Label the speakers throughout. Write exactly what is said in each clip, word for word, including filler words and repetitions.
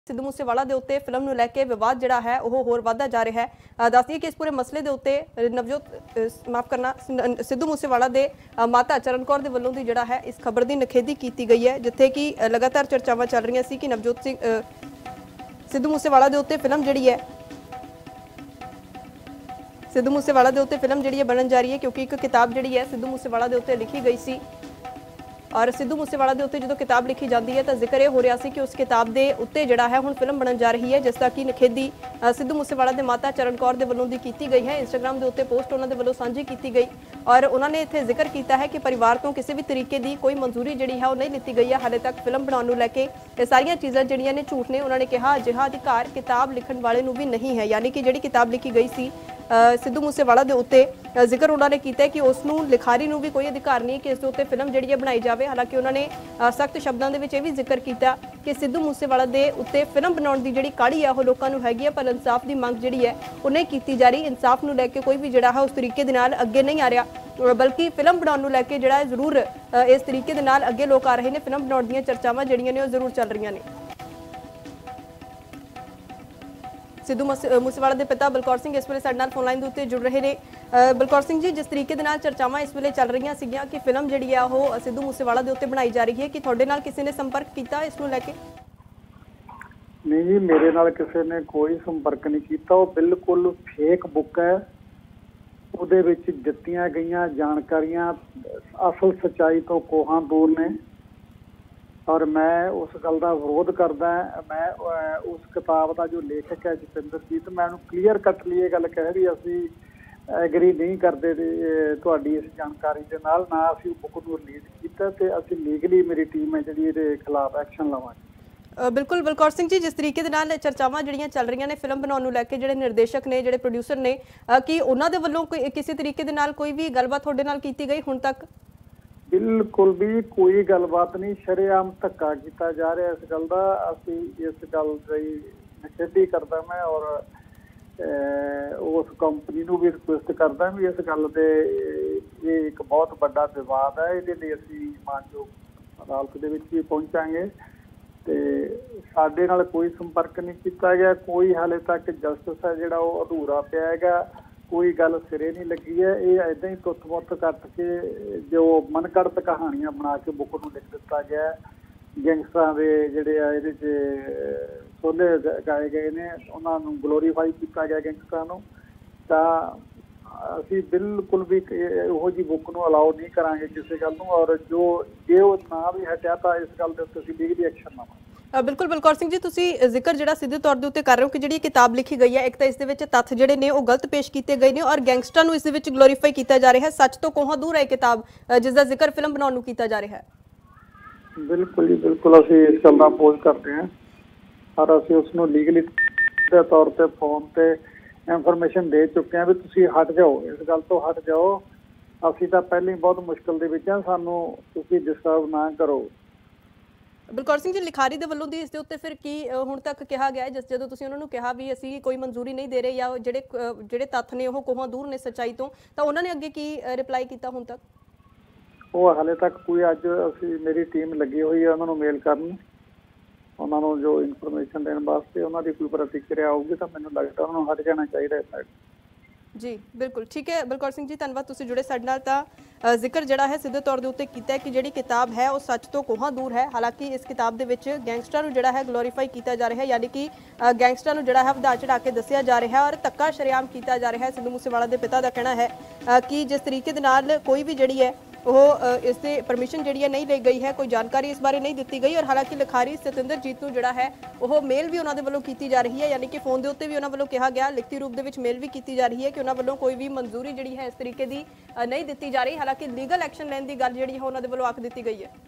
Speaker 1: ਸਿੱਧੂ ਮੂਸੇਵਾਲਾ ਦੇ ਉੱਤੇ ਫਿਲਮ ਨੂੰ ਲੈ ਕੇ ਵਿਵਾਦ ਜਿਹੜਾ ਹੈ ਉਹ ਹੋਰ ਵਧਦਾ ਜਾ ਰਿਹਾ ਹੈ। ਦੱਸ ਦਈਏ ਕਿ ਇਸ ਪੂਰੇ ਮਸਲੇ ਦੇ ਉੱਤੇ ਨਵਜੋਤ ਮਾਫ ਕਰਨਾ ਸਿੱਧੂ ਮੂਸੇਵਾਲਾ ਦੇ ਮਾਤਾ ਚਰਨ ਕੌਰ ਦੇ ਵੱਲੋਂ ਦੀ ਜਿਹੜਾ ਹੈ ਇਸ ਖਬਰ ਦੀ ਨਿਖੇਧੀ ਕੀਤੀ ਗਈ ਹੈ, ਜਿੱਥੇ ਕਿ ਲਗਾਤਾਰ ਚਰਚਾਵਾਂ ਚੱਲ ਰਹੀਆਂ ਸੀ ਕਿ ਨਵਜੋਤ ਸਿੰਘ ਸਿੱਧੂ ਮੂਸੇਵਾਲਾ ਦੇ ਉੱਤੇ ਫਿਲਮ ਜਿਹੜੀ ਹੈ ਸਿੱਧੂ ਮੂਸੇਵਾਲਾ ਦੇ ਉੱਤੇ ਫਿਲਮ ਜਿਹੜੀ ਹੈ ਬਣਨ ਜਾ ਰਹੀ ਹੈ, ਕਿਉਂਕਿ ਇੱਕ ਕਿਤਾਬ ਜਿਹੜੀ ਹੈ ਸਿੱਧੂ ਮੂਸੇਵਾਲਾ ਦੇ ਉੱਤੇ ਲਿਖੀ ਗਈ ਸੀ। और सिद्धू मूसेवाला के उत्ते जो किताब लिखी जाती है तो जिक्र यह हो रहा है कि उस किताब के उत्ते जिहड़ा है हुण फिल्म बनन जा रही है, जिसका कि निखेधी सिद्धू मूसेवाला के माता चरण कौर के वलों दी कीती गई है। इंस्टाग्राम के उत्ते पोस्ट उन्होंने वलों सांझी की गई और उन्होंने इत्थे जिक्र किया है कि परिवार तो किसी भी तरीके की कोई मंजूरी जिहड़ी है वो नहीं लीती गई है। हाले तक फिल्म बनाने लैके ये सारियां चीज़ां जिहड़ियां ने झूठ ने। उन्होंने कहा अजिहा अधिकार किताब लिखण वाले नूं भी नहीं है, यानी कि जिहड़ी किताब लिखी गई सी सिद्धू मूसेवाला के उत्ते जिक्र उन्होंने किया कि उसनूं लिखारी नूं भी कोई अधिकार नहीं कि इस उत्ते फिल्म जिहड़ी है बनाई जाए। हालांकि उन्होंने सख्त शब्दों के भी जिक्र किया कि सिद्धू मूसेवाला के उत्ते फिल्म बनाने की जिहड़ी काहली है वो लोगों नूं हैगी है, पर इंसाफ की मंग जिहड़ी है वो नहीं की जा रही। इंसाफ नूं लैके कोई भी जिहड़ा है उस तरीके दे नाल अगे नहीं आ रहा, बल्कि फिल्म बनाने नूं लैके जिहड़ा जरूर इस तरीके दे नाल अगे लोग आ रहे हैं। फिल्म बनाने दीयां चर्चावां जिहड़ियां ने वो जरूर चल रही ने। सिद्धू मूसेवाला के पिता बलकौर सिंह इस वे साडे नाल फोन लाइन के उत्ते जुड़ रहे हैं। बलकौर सिंह जी, जिस तरीके दे नाल चर्चावां इस वे चल रही सीगियां कि फिल्म जिहड़ी है वो सिद्धू मूसेवाला के उत्ते बनाई जा रही है, कि तुहाडे नाल किसी ने संपर्क किया इस नूं लैके?
Speaker 2: नहीं जी, मेरे नाल किसी ने कोई संपर्क नहीं किया। वो बिल्कुल फेक बुक है, उहदे विच दित्तियां गईयां जानकारियां असल सच्चाई तो कोहां दूर ने और मैं उस गल का विरोध करदा। मैं उस किताब का जो लेखक है जतिंदरजीत, मैं उन्हें क्लीयर कट लिए गल कह रही असी एग्री नहीं करते तुहाडी इस जानकारी के नाल, ना असी बुक को रिलीज किया ते असी लीगली मेरी टीम है जिहड़ी इहदे खिलाफ एक्शन लवांगे।
Speaker 1: बिल्कुल बलकौर सिंह जी, जिस तरीके दे नाल चर्चावां जिहड़ियां चल रही ने फिल्म बनाने नूं लैके जिहड़े निर्देशक ने जिहड़े प्रोड्यूसर ने कि उन्हां दे वल्लों कोई किसी तरीके दे नाल कोई भी गलबात तुहाडे नाल कीती गई हुण तक?
Speaker 2: बिल्कुल भी कोई गलबात नहीं, शरेआम धक्का किया जा रहा इस गल का। असी इस गल की निखेधी करदा मैं और उस कंपनी नूं भी रिक्वेस्ट करदा भी इस गल दे ये एक बहुत बड़ा विवाद है, ये असी मानयोग अदालत दे विच भी पहुंचांगे ते साडे नाल कोई संपर्क नहीं किया गया। कोई हाले तक जस्टिस है जिहड़ा वो अधूरा पिया हैगा, कोई गल सिरे नहीं लगी है। ये इदां ही तुत मुत कट के जो मनगढ़ंत कहानियां बना के बुक नूं लिख दिता गया। गैंगस्टरां दे जिहड़े आ इहदे च सोले गाए गए ने, उन्हां नूं ग्लोरीफाई किया गया गैंगस्टरां नूं। तां असीं बिल्कुल भी उहो जी बुक नूं अलाउ नहीं करांगे किसी गल नूं, और जो जे वो ना भी हटिया तां इस गल दे उत्ते असीं लीगली एक्शन लवांगे।
Speaker 1: बिल्कुल बलकौर सिंह जी, तुसी जिक्र जिहड़ा सीधे तौर दे उत्ते कर रहे हो कि जिहड़ी किताब लिखी गई है, एक तो इस दे विच तत्थ जिहड़े ने वो गलत पेश किए गए हैं और गैंगस्टरां नूं इस दे विच ग्लोरीफाई किया जा रहा है। सच तो कोहां दूर है किताब जिसका जिक्र फिल्म बनाने नूं किया जा रहा है।
Speaker 2: बिल्कुल जी बिल्कुल, असीं इस गल दा अपोज करते हैं और असीं उस नूं लीगली दे तौर ते फोन ते इंफॉर्मेशन दे चुके हैं भी तुसीं हट जाओ, इस गल तो हट जाओ। असीं तां पहले ही बहुत मुश्किल दे विच हां, सानूं तुसीं डिस्टर्ब ना करो।
Speaker 1: बलकौर सिंह जी, लिखारी दे वल्लों दी इस दे उत्ते फिर की हुण तक कहा गया है, जिस जदों तुसीं उन्हां नूं कहा भी असीं कोई मंजूरी नहीं दे रहे या जिहड़े जिहड़े तत्थ ने ओह कोहां दूर ने सच्चाई तो, तां उन्हां ने अगे की रिप्लाई कीता हुण तक?
Speaker 2: वो हाले तक कोई अज असीं मेरी टीम लगी हुई है उन्हां नूं मेल करन, उन्हां नूं जो इनफॉर्मेशन देने वास्ते उन्हां दी कोई प्रतिक्रिया आऊगी तां मैनूं लगदा उन्हां नूं हट जाना चाहिए है।
Speaker 1: जी बिल्कुल ठीक है बलकौर सिंह जी, धन्यवाद तुसीं जुड़े साडे नाल। तां जिक्र जिहड़ा है सीधे तौर दे उत्ते कीता है कि जिहड़ी किताब है वो सच तो कोहां दूर है। हालांकि इस किताब दे विच गैंगस्टरां नूं जिहड़ा है ग्लोरीफाई किया जा रहा है, यानी कि गैंगस्टरां नूं जिहड़ा है वधा चढ़ा के दस्सिया जा रहा है और धक्का शरेआम किया जा रहा है। सिद्धू मूसेवाला के पिता का कहना है कि जिस तरीके दे नाल कोई भी जिहड़ी है वो इससे परमिशन जिहड़ी है नहीं ली गई है, कोई जानकारी इस बारे नहीं दी गई। और हालांकि लिखारी जतिंदरजीत नूं जिहड़ा है वो मेल भी उन्होंने वालों की जा रही है, यानी कि फोन के उत्ते भी उन्होंने वालों कहा गया, लिखती रूप के मेल भी की जा रही है कि उन्होंने वालों कोई भी मंजूरी जिहड़ी है इस तरीके की नहीं दी जा रही। हालांकि लीगल एक्शन लैण की गल जिहड़ी है उन्होंने वालों आख दी गई है।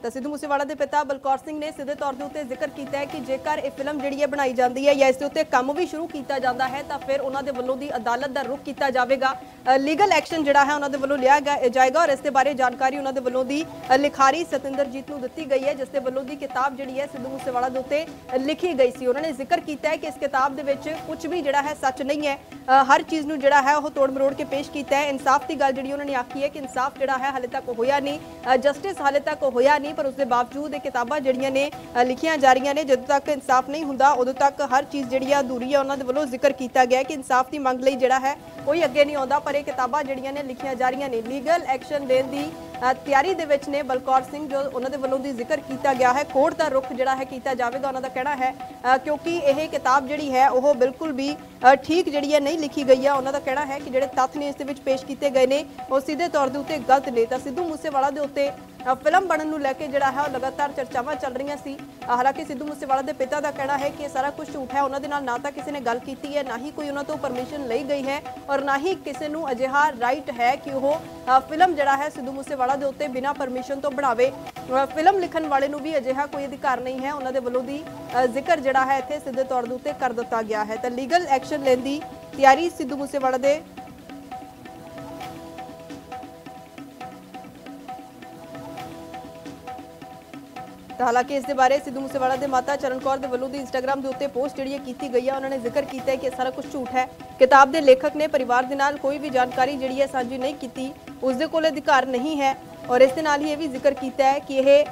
Speaker 1: ਤਾਂ ਸਿੱਧੂ ਮੂਸੇਵਾਲਾ ਦੇ ਪਿਤਾ ਬਲਕੌਰ ਸਿੰਘ ਨੇ ਸਿੱਧੇ ਤੌਰ ਦੇ ਉੱਤੇ ਜ਼ਿਕਰ ਕੀਤਾ ਹੈ ਕਿ ਜੇਕਰ ਇਹ ਫਿਲਮ ਜਿਹੜੀ ਹੈ ਬਣਾਈ ਜਾਂਦੀ ਹੈ ਜਾਂ ਇਸ ਦੇ ਉੱਤੇ ਕੰਮ ਵੀ ਸ਼ੁਰੂ ਕੀਤਾ ਜਾਂਦਾ ਹੈ ਤਾਂ ਫਿਰ ਉਹਨਾਂ ਦੇ ਵੱਲੋਂ ਦੀ ਅਦਾਲਤ ਦਾ ਰੁਖ ਕੀਤਾ ਜਾਵੇਗਾ, ਲੀਗਲ ਐਕਸ਼ਨ ਜਿਹੜਾ ਹੈ ਉਹਨਾਂ ਦੇ ਵੱਲੋਂ ਲਿਆ ਜਾਏਗਾ। ਔਰ ਇਸ ਦੇ ਬਾਰੇ ਜਾਣਕਾਰੀ ਉਹਨਾਂ ਦੇ ਵੱਲੋਂ ਦੀ ਲਿਖਾਰੀ ਸਤਿੰਦਰਜੀਤ ਨੂੰ ਦਿੱਤੀ ਗਈ ਹੈ, ਜਿਸ ਦੇ ਵੱਲੋਂ ਦੀ ਕਿਤਾਬ ਜਿਹੜੀ ਹੈ ਸਿੱਧੂ ਮੂਸੇਵਾਲਾ ਦੇ ਉੱਤੇ ਲਿਖੀ ਗਈ ਸੀ। ਉਹਨਾਂ ਨੇ ਜ਼ਿਕਰ ਕੀਤਾ ਹੈ ਕਿ ਇਸ ਕਿਤਾਬ ਦੇ ਵਿੱਚ ਕੁਝ ਵੀ ਜਿਹੜਾ ਹੈ ਸੱਚ ਨਹੀਂ ਹੈ, ਹਰ ਚੀਜ਼ ਨੂੰ ਜਿਹੜਾ ਹੈ ਉਹ ਤੋੜ ਮਰੋੜ ਕੇ ਪੇਸ਼ ਕੀਤਾ ਹੈ। ਇਨਸਾਫ ਦੀ ਗੱਲ ਜਿਹੜੀ ਉਹਨਾਂ ਨੇ ਆਖੀ ਹੈ ਕਿ ਇਨਸਾਫ ਜਿਹੜਾ ਹੈ ਹਾਲੇ ਤੱਕ ਹੋਇਆ ਨਹੀਂ, ਜਸਟਿਸ ਹਾਲੇ ਤੱਕ ਹੋਇਆ ਨਹੀਂ, ਪਰ ਉਸ ਦੇ ਬਾਵਜੂਦ ਇਹ ਕਿਤਾਬਾਂ ਜਿਹੜੀਆਂ ਨੇ ਲਿਖੀਆਂ ਜਾ ਰਹੀਆਂ ਨੇ। ਜਦੋਂ ਤੱਕ ਇਨਸਾਫ ਨਹੀਂ ਹੁੰਦਾ ਉਦੋਂ ਤੱਕ ਹਰ ਚੀਜ਼ ਜਿਹੜੀ ਹੈ ਅਧੂਰੀ ਹੈ। ਉਹਨਾਂ ਦੇ ਵੱਲੋਂ ਜ਼ਿਕਰ ਕੀਤਾ ਗਿਆ ਕਿ ਇਨਸਾਫ ਦੀ ਮੰਗ ਲਈ ਜਿਹੜਾ ਹੈ ਕੋਈ ਅੱਗੇ ਨਹੀਂ ਆਉਂਦਾ, ਪਰ ਇਹ ਕਿਤਾਬਾਂ ਜਿਹੜੀਆਂ ਨੇ ਲਿਖੀਆਂ ਜਾ ਰਹੀਆਂ ਨੇ। ਲੀਗਲ ਐਕਸ਼ਨ ਲੈਣ ਦੀ ਤਿਆਰੀ ਦੇ ਵਿੱਚ ਨੇ ਬਲਕੌਰ ਸਿੰਘ, ਜੋ ਉਹਨਾਂ ਦੇ ਵੱਲੋਂ ਦੀ ਜ਼ਿਕਰ ਕੀਤਾ ਗਿਆ ਹੈ। ਕੋਰਟ ਦਾ ਰੁਖ ਜਿਹੜਾ ਹੈ ਕੀਤਾ ਜਾਵੇਗਾ ਉਹਨਾਂ ਦਾ ਕਹਿਣਾ ਹੈ, ਕਿਉਂਕਿ ਇਹ ਕਿਤਾਬ ਜਿਹੜੀ ਹੈ ਉਹ ਬਿਲਕੁਲ ਵੀ ਠੀਕ ਜਿਹੜੀ ਹੈ ਨਹੀਂ ਲਿਖੀ ਗਈ ਹੈ। ਉਹਨਾਂ ਦਾ ਕਹਿਣਾ ਹੈ ਕਿ ਜਿਹੜੇ ਤੱਥ ਨੇ ਇਸ ਦੇ ਵਿੱਚ ਪੇਸ਼ ਕੀਤੇ ਗਏ ਨੇ ਉਹ ਸਿੱਧੇ ਤੌਰ ਦੇ ਉੱਤੇ ਗਲਤ ਨੇ। ਤਾਂ ਸਿੱਧੂ ਮੂਸੇਵਾਲਾ ਦੇ ਉੱਤੇ ਫਿਲਮ ਬਣਨ ਨੂੰ ਲੈ ਕੇ ਜਿਹੜਾ ਹੈ ਉਹ ਲਗਾਤਾਰ ਚਰਚਾਵਾਂ ਚੱਲ ਰਹੀਆਂ ਸੀ। ਹਾਲਾਂਕਿ ਸਿੱਧੂ ਮੂਸੇਵਾਲਾ ਦੇ ਪਿਤਾ ਦਾ ਕਹਿਣਾ ਹੈ ਕਿ ਇਹ ਸਾਰਾ ਕੁਝ ਝੂਠ ਹੈ, ਉਹਨਾਂ ਦੇ ਨਾਲ ਨਾ ਤਾਂ ਕਿਸੇ ਨੇ ਗੱਲ ਕੀਤੀ ਹੈ, ਨਾ ਹੀ ਕੋਈ ਉਹਨਾਂ ਤੋਂ ਪਰਮਿਸ਼ਨ ਲਈ ਗਈ ਹੈ, ਔਰ ਨਾ ਹੀ ਕਿਸੇ ਨੂੰ ਅਜਿਹਾ ਰਾਈਟ ਹੈ ਕਿ ਉਹ ਫਿਲਮ ਜਿਹੜਾ ਹੈ ਸਿੱਧੂ ਮੂਸੇਵਾਲਾ ਦੇ ਉੱਤੇ ਬਿਨਾਂ ਪਰਮਿਸ਼ਨ ਤੋਂ ਬਣਾਵੇ। ਫਿਲਮ ਲਿਖਣ ਵਾਲੇ ਨੂੰ ਵੀ ਅਜਿਹਾ ਕੋਈ ਅਧਿਕਾਰ ਨਹੀਂ ਹੈ। ਉਹਨਾਂ ਦੇ ਵੱਲੋਂ ਦੀ ਜ਼ਿਕਰ ਜਿਹੜਾ ਹੈ ਇੱਥੇ ਸਿੱਧੇ ਤੌਰ ਦੇ ਉੱਤੇ ਕਰ ਦਿੱਤਾ ਗਿਆ ਹੈ। ਤਾਂ ਲੀਗਲ ਐਕਸ਼ਨ ਲੈਣ ਦੀ ਤਿਆਰੀ ਸਿੱਧੂ ਮੂਸੇਵਾਲਾ ਦੇ ਹਾਲਾਂਕਿ ਇਸ ਦੇ ਬਾਰੇ ਸਿੱਧੂ ਮੂਸੇਵਾਲਾ ਦੇ ਮਾਤਾ ਚਰਨ ਕੌਰ ਦੇ ਵੱਲੋਂ ਦੀ ਇੰਸਟਾਗ੍ਰਾਮ ਦੇ ਉੱਤੇ ਪੋਸਟ ਜਿਹੜੀ ਕੀਤੀ ਗਈ ਹੈ, ਉਹਨਾਂ ਨੇ ਜ਼ਿਕਰ ਕੀਤਾ ਹੈ ਕਿ ਇਹ ਸਾਰਾ ਕੁਝ ਝੂਠ ਹੈ। ਕਿਤਾਬ ਦੇ ਲੇਖਕ ਨੇ ਪਰਿਵਾਰ ਦੇ ਨਾਲ ਕੋਈ ਵੀ ਜਾਣਕਾਰੀ ਜਿਹੜੀ ਹੈ ਸਾਂਝੀ ਨਹੀਂ ਕੀਤੀ, ਉਸ ਦੇ ਕੋਲ ਅਧਿਕਾਰ ਨਹੀਂ ਹੈ। ਔਰ ਇਸ ਦੇ ਨਾਲ ਹੀ ਇਹ ਵੀ ਜ਼ਿਕਰ ਕੀਤਾ ਹੈ ਕਿ ਇਹ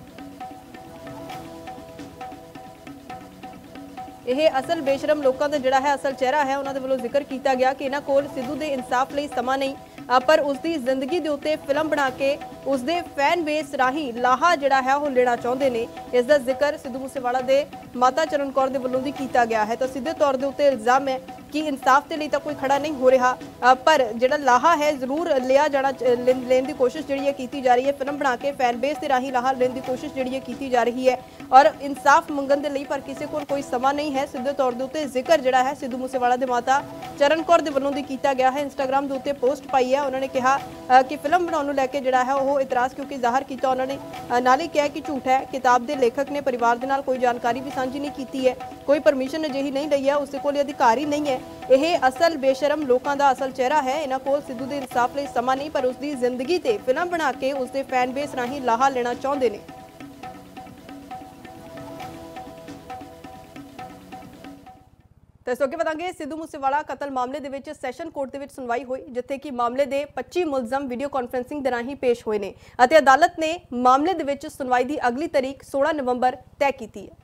Speaker 1: ਇਹ ਅਸਲ ਬੇਸ਼ਰਮ ਲੋਕਾਂ ਦਾ ਜਿਹੜਾ ਹੈ ਅਸਲ ਚਿਹਰਾ ਹੈ। ਉਹਨਾਂ ਦੇ ਵੱਲੋਂ ਜ਼ਿਕਰ ਕੀਤਾ ਗਿਆ ਕਿ ਇਹਨਾਂ ਕੋਲ ਸਿੱਧੂ ਦੇ ਇਨਸਾਫ ਲਈ ਸਮਾਂ ਨਹੀਂ, ਪਰ ਉਸ ਦੀ ਜ਼ਿੰਦਗੀ ਦੇ ਉੱਤੇ ਫਿਲਮ ਬਣਾ ਕੇ ਉਸ ਦੇ ਫੈਨ ਬੇਸ ਰਾਹੀਂ ਲਾਹਾ ਜਿਹੜਾ ਹੈ ਉਹ ਲੈਣਾ ਚਾਹੁੰਦੇ ਨੇ। ਇਸ ਦਾ ਜ਼ਿਕਰ ਸਿੱਧੂ ਮੂਸੇਵਾਲਾ ਦੇ ਮਾਤਾ ਚਰਨ ਕੌਰ ਦੇ ਵੱਲੋਂ ਦੀ ਕੀਤਾ ਗਿਆ ਹੈ। ਤਾਂ ਸਿੱਧੇ ਤੌਰ ਦੇ ਉੱਤੇ ਇਲਜ਼ਾਮ ਹੈ ਕਿ ਇਨਸਾਫ ਦੇ ਲਈ ਤਾਂ ਕੋਈ ਖੜਾ ਨਹੀਂ ਹੋ ਰਿਹਾ, ਪਰ ਜਿਹੜਾ ਲਾਹਾ ਹੈ ਜ਼ਰੂਰ ਲਿਆ ਜਾਣਾ ਲੈਣ ਦੀ ਕੋਸ਼ਿਸ਼ ਜਿਹੜੀ ਹੈ ਕੀਤੀ ਜਾ ਰਹੀ ਹੈ। ਫਿਲਮ ਬਣਾ ਕੇ ਫੈਨ ਬੇਸ ਦੇ ਰਾਹੀਂ ਲਾਹਾ ਲੈਣ ਦੀ ਕੋਸ਼ਿਸ਼ ਜਿਹੜੀ ਹੈ ਕੀਤੀ ਜਾ ਰਹੀ ਹੈ ਔਰ ਇਨਸਾਫ ਮੰਗਣ ਦੇ ਲਈ, ਪਰ ਕਿਸੇ ਕੋਲ ਕੋਈ ਸਮਾਂ ਨਹੀਂ ਹੈ। ਸਿੱਧੇ ਤੌਰ ਦੇ ਉੱਤੇ ਜ਼ਿਕਰ ਜਿਹੜਾ ਹੈ ਸਿੱਧੂ ਮੂਸੇਵਾਲਾ ਦੇ ਮਾਤਾ ਚਰਨ ਕੌਰ ਦੇ ਵੱਲੋਂ ਦੀ ਕੀਤਾ ਗਿਆ ਹੈ। ਇੰਸਟਾਗ੍ਰਾਮ ਦੇ ਉੱਤੇ ਪੋਸਟ ਪਾਈ ਹੈ, ਉਹਨਾਂ ਨੇ ਕਿਹਾ ਕਿ ਫਿਲਮ ਬਣਾਉਣ ਨੂੰ ਲੈ ਕੇ ਜਿਹੜਾ ਹੈ ਉਹ ਇਤਰਾਜ਼ ਕਿਉਂਕਿ ਜ਼ਾਹਰ ਕੀਤਾ ਉਹਨਾਂ ਨੇ, ਨਾਲੇ ਕਿਹਾ ਕਿ ਝੂਠ ਹੈ। ਕਿਤਾਬ ਦੇ ਲੇਖਕ ਨੇ ਪਰਿਵਾਰ ਦੇ ਨਾਲ ਕੋਈ ਜਾਣਕਾਰੀ ਵੀ ਸਾਂਝੀ ਨਹੀਂ ਕੀਤੀ ਹੈ, ਕੋਈ ਪਰਮਿਸ਼ਨ ਅਜਿਹੀ ਨਹੀਂ ਲਈ ਹੈ, ਉਸ ਦੇ ਕੋਲ ਅਧਿਕਾਰ ਹੀ ਨਹੀਂ ਹੈ। ਇਹ ਅਸਲ ਬੇਸ਼ਰਮ ਲੋਕਾਂ ਦਾ ਅਸਲ ਚਿਹਰਾ ਹੈ। ਇਹਨਾਂ ਕੋਲ ਸਿੱਧੂ ਦੇ ਇਨਸਾਫ ਲਈ ਸਮਾਂ ਨਹੀਂ, ਪਰ ਉਸ ਦੀ ਜ਼ਿੰਦਗੀ ਤੇ ਫਿਲਮ ਬਣਾ ਕੇ ਉਸ ਦੇ ਫੈਨ ਬੇਸ ਰਾਹੀਂ ਲਾਹਾ ਲੈਣਾ ਚਾਹੁੰਦੇ ਨੇ। तो इस अगे वधांगे। सिद्धू मूसेवाला कतल मामले दे विच सैशन कोर्ट दे विच सुनवाई हुई, जिथे कि मामले दे पच्ची मुलजम वीडियो कॉन्फ्रेंसिंग दे राहीं पेश होए ने अते अदालत ने मामले दे विच सुनवाई दी अगली तारीख सोलह नवंबर तय की है।